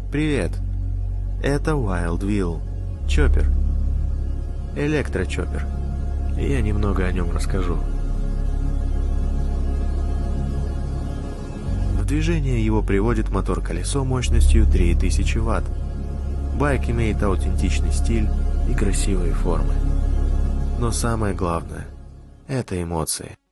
Привет. Это Wild Wheel. Чоппер. Электрочоппер. Я немного о нем расскажу. В движение его приводит мотор-колесо мощностью 3000 Вт. Байк имеет аутентичный стиль и красивые формы. Но самое главное – это эмоции.